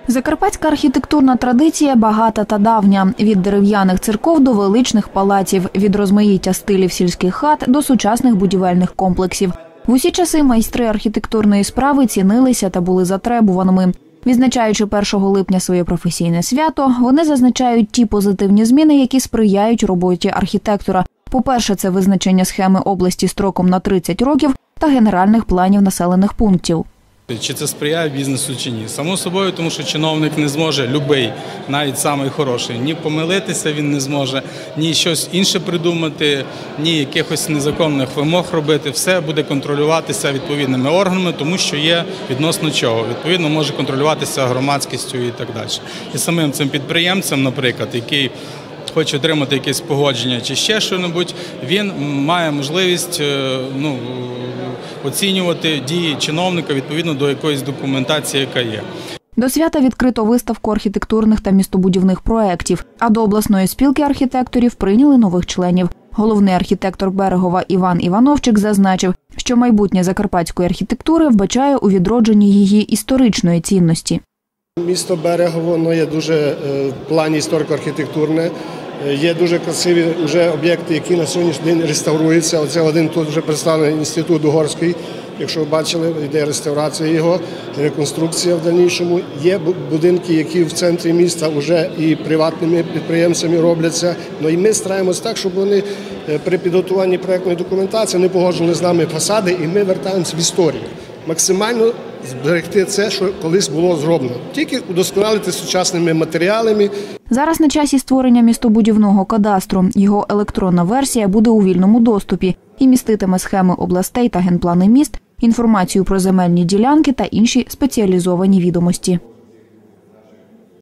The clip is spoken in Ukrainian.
Закарпатська архітектурна традиція багата та давня. Від дерев'яних церков до величних палаців, від розмаїття стилів сільських хат до сучасних будівельних комплексів. В усі часи майстри архітектурної справи цінилися та були затребуваними. Відзначаючи 1 липня своє професійне свято, вони зазначають ті позитивні зміни, які сприяють роботі архітектора. По-перше, це визначення схеми області строком на 30 років та генеральних планів населених пунктів. Чи це сприяє бізнесу чи ні? Само собою, тому що чиновник не зможе, любий, навіть самий хороший, ні помилитися він не зможе, ні щось інше придумати, ні якихось незаконних вимог робити. Все буде контролюватися відповідними органами, тому що є відносно чого. Відповідно, може контролюватися громадськістю і так далі. І самим цим підприємцем, наприклад, який хоче отримати якесь погодження чи ще що-небудь, він має можливість оцінювати дії чиновника відповідно до якоїсь документації, яка є. До свята відкрито виставку архітектурних та містобудівних проєктів, а до обласної спілки архітекторів прийняли нових членів. Головний архітектор Берегова Іван Івановчик зазначив, що майбутнє закарпатської архітектури вбачає у відродженні її історичної цінності. Місто Берегово є дуже в плані історико-архітектурне. Є дуже красиві вже об'єкти, які на сьогоднішній день реставруються. Оце один тут вже представлений інститут Угорський. Якщо ви бачили, йде реставрація його, реконструкція в дальнішому. Є будинки, які в центрі міста вже і приватними підприємцями робляться. Ну і ми стараємося так, щоб вони при підготуванні проєктної документації не погоджували з нами фасади, і ми вертаємося в історію. Максимально зберегти це, що колись було зроблено. Тільки удосконалити сучасними матеріалами. Зараз на часі створення містобудівного кадастру. Його електронна версія буде у вільному доступі і міститиме схеми областей та генплани міст, інформацію про земельні ділянки та інші спеціалізовані відомості.